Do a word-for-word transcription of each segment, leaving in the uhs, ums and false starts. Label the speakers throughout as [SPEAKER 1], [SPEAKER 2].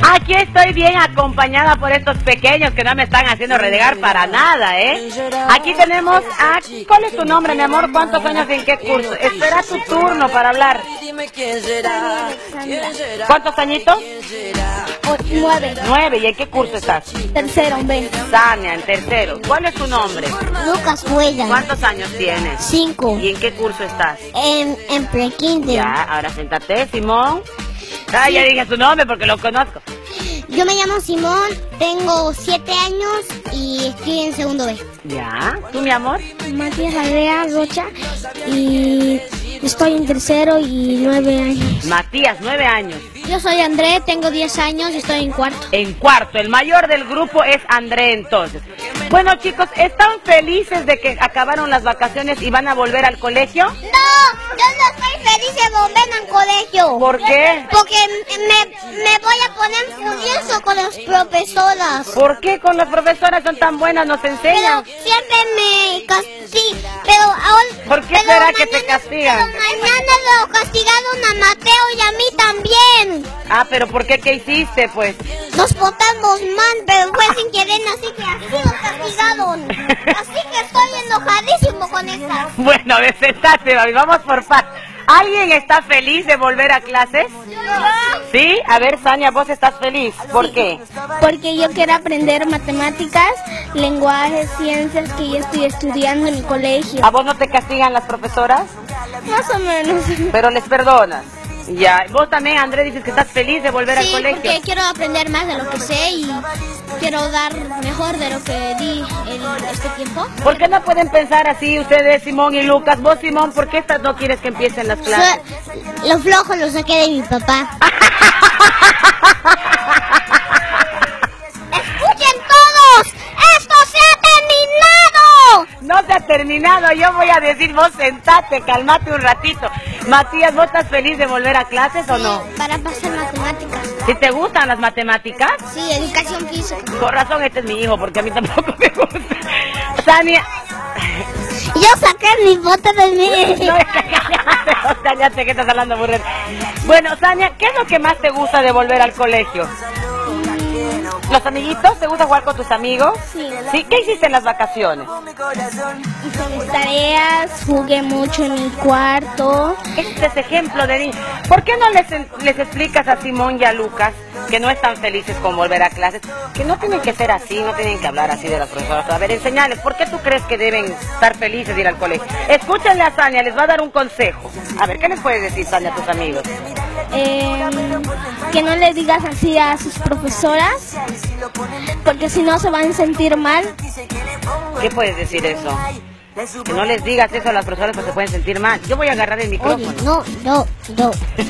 [SPEAKER 1] Aquí estoy bien acompañada por estos pequeños que no me están haciendo renegar para nada, ¿eh? Aquí tenemos a... ¿Cuál es tu nombre, mi amor? ¿Cuántos años en qué curso? Espera tu turno para hablar. ¿Cuántos añitos?
[SPEAKER 2] Nueve.
[SPEAKER 1] Nueve. ¿Y en qué curso estás?
[SPEAKER 2] Tercero, B.
[SPEAKER 1] Sania, en tercero. ¿Cuál es tu nombre?
[SPEAKER 2] Lucas Huella.
[SPEAKER 1] ¿Cuántos años tienes?
[SPEAKER 2] Cinco.
[SPEAKER 1] ¿Y en qué curso estás?
[SPEAKER 2] En, en pre-kinder.
[SPEAKER 1] Ya, ahora siéntate, Simón. Ah, ya dije su nombre porque lo conozco.
[SPEAKER 2] Yo me llamo Simón, tengo siete años y estoy en segundo B.
[SPEAKER 1] Ya, ¿tú, mi amor?
[SPEAKER 2] Matías Aldea Rocha y estoy en tercero y nueve años.
[SPEAKER 1] Matías, nueve años.
[SPEAKER 2] Yo soy André, tengo diez años y estoy en cuarto.
[SPEAKER 1] En cuarto, el mayor del grupo es André entonces. Bueno chicos, ¿están felices de que acabaron las vacaciones y van a volver al colegio?
[SPEAKER 2] No, yo no estoy feliz de volver al colegio.
[SPEAKER 1] ¿Por qué?
[SPEAKER 2] Porque me, me voy a poner furioso con las profesoras.
[SPEAKER 1] ¿Por qué con las profesoras son tan buenas, nos enseñan?
[SPEAKER 2] Pero siempre me castigan, pero ahora...
[SPEAKER 1] ¿Por qué será que te castigan?
[SPEAKER 2] Pero mañana lo castigaron a Mateo y a mí también.
[SPEAKER 1] Ah, pero ¿por qué? ¿Qué hiciste, pues?
[SPEAKER 2] Nos portamos mal, pero fue sin querer, así que así nos castigaron. Así que estoy enojadísimo con esta.
[SPEAKER 1] Bueno, a ver, sentate, mami, vamos por paz. ¿Alguien está feliz de volver a clases? ¿Sí? A ver, Sania, ¿vos estás feliz? ¿Por qué?
[SPEAKER 2] Porque yo quiero aprender matemáticas, lenguajes, ciencias que yo estoy estudiando en mi colegio.
[SPEAKER 1] ¿A vos no te castigan las profesoras?
[SPEAKER 2] Más o menos.
[SPEAKER 1] Pero les perdonas. Ya, vos también, André, dices que estás feliz de volver
[SPEAKER 2] Sí,
[SPEAKER 1] al colegio.
[SPEAKER 2] porque quiero aprender más de lo que sé y quiero dar mejor de lo que di en este tiempo.
[SPEAKER 1] ¿Por qué no pueden pensar así ustedes, Simón y Lucas? Vos, Simón, ¿por qué estas no quieres que empiecen las clases?
[SPEAKER 2] So, lo flojo lo saqué de mi papá. ¡Escuchen todos! ¡Esto se ha terminado!
[SPEAKER 1] No se ha terminado, yo voy a decir, vos sentate, calmate un ratito. Matías, ¿vos estás feliz de volver a clases o no?
[SPEAKER 2] Para pasar matemáticas.
[SPEAKER 1] ¿Si te gustan las matemáticas?
[SPEAKER 2] Sí, educación física.
[SPEAKER 1] Con razón, este es mi hijo, porque a mí tampoco me gusta. Sania...
[SPEAKER 2] Yo saqué mi foto de mí.
[SPEAKER 1] No, cállate, cállate, que estás hablando muy bien. Bueno, Sania, ¿qué es lo que más te gusta de volver al colegio? ¿Los amiguitos? ¿Te gusta jugar con tus amigos?
[SPEAKER 2] Sí.
[SPEAKER 1] ¿Sí? ¿Qué hiciste en las vacaciones?
[SPEAKER 2] Hice mis tareas, jugué mucho en mi cuarto.
[SPEAKER 1] Este es ejemplo de niños. ¿Por qué no les, les explicas a Simón y a Lucas que no están felices con volver a clases? Que no tienen que ser así, no tienen que hablar así de las profesoras. A ver, enseñales, ¿por qué tú crees que deben estar felices de ir al colegio? Escúchenle a Sania, les va a dar un consejo. A ver, ¿qué les puedes decir, Sania, a tus amigos?
[SPEAKER 2] Eh, que no le digas así a sus profesoras, porque si no se van a sentir mal.
[SPEAKER 1] ¿Qué puedes decir eso? Que no les digas eso a las profesoras porque se pueden sentir mal. Yo voy a agarrar el micrófono.
[SPEAKER 2] Oye, no, no, no.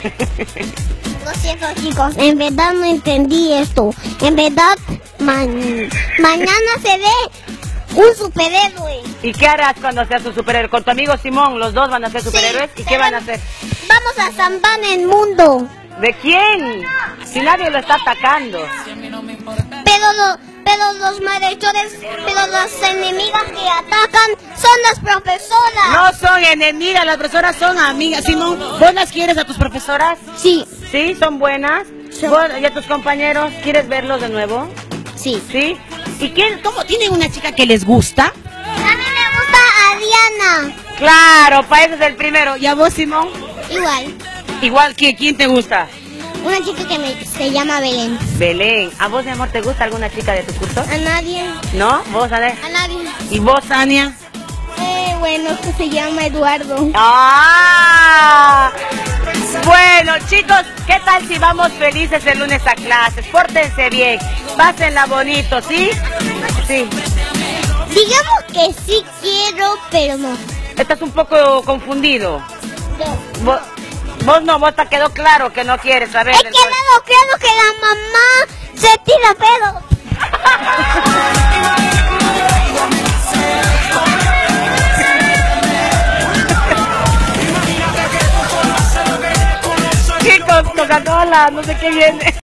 [SPEAKER 2] Lo siento, chicos, en verdad no entendí esto. En verdad, man, mañana se ve un superhéroe.
[SPEAKER 1] ¿Y qué harás cuando seas un superhéroe? Con tu amigo Simón, los dos van a ser superhéroes.
[SPEAKER 2] Sí,
[SPEAKER 1] ¿Y qué van a hacer?
[SPEAKER 2] Vamos a zambar el mundo.
[SPEAKER 1] ¿De quién? Si nadie lo está atacando.
[SPEAKER 2] Pero, lo, pero los malhechores, pero las enemigas que atacan son las profesoras.
[SPEAKER 1] No son enemigas, las profesoras son amigas. Simón, ¿vos las quieres a tus profesoras?
[SPEAKER 2] Sí.
[SPEAKER 1] ¿Sí? ¿Son buenas?
[SPEAKER 2] Sí.
[SPEAKER 1] ¿Vos y a tus compañeros quieres verlos de nuevo?
[SPEAKER 2] Sí.
[SPEAKER 1] ¿Sí? ¿Y quién, cómo tienen una chica que les gusta?
[SPEAKER 2] A mí me gusta Ariana.
[SPEAKER 1] Claro, para eso es el primero. ¿Y a vos, Simón?
[SPEAKER 2] Igual.
[SPEAKER 1] Igual que, ¿quién te gusta?
[SPEAKER 2] Una chica que me, se llama Belén.
[SPEAKER 1] Belén. ¿A vos, mi amor, te gusta alguna chica de tu curso?
[SPEAKER 2] A nadie.
[SPEAKER 1] ¿No? ¿Vos, Ane?
[SPEAKER 2] A nadie.
[SPEAKER 1] ¿Y vos, Ania?
[SPEAKER 2] Eh, bueno, que se llama Eduardo.
[SPEAKER 1] ¡Ah! Bueno, chicos, ¿qué tal si vamos felices el lunes a clases? Pórtense bien, pásenla bonito, ¿sí? Sí.
[SPEAKER 2] Digamos que sí quiero, pero no.
[SPEAKER 1] Estás un poco confundido.
[SPEAKER 2] No.
[SPEAKER 1] Vos, vos no, vos te quedó claro que no quieres saber.
[SPEAKER 2] He quedado claro que la mamá se tira pedo.
[SPEAKER 1] Chicos, Coca-Cola, no sé qué viene.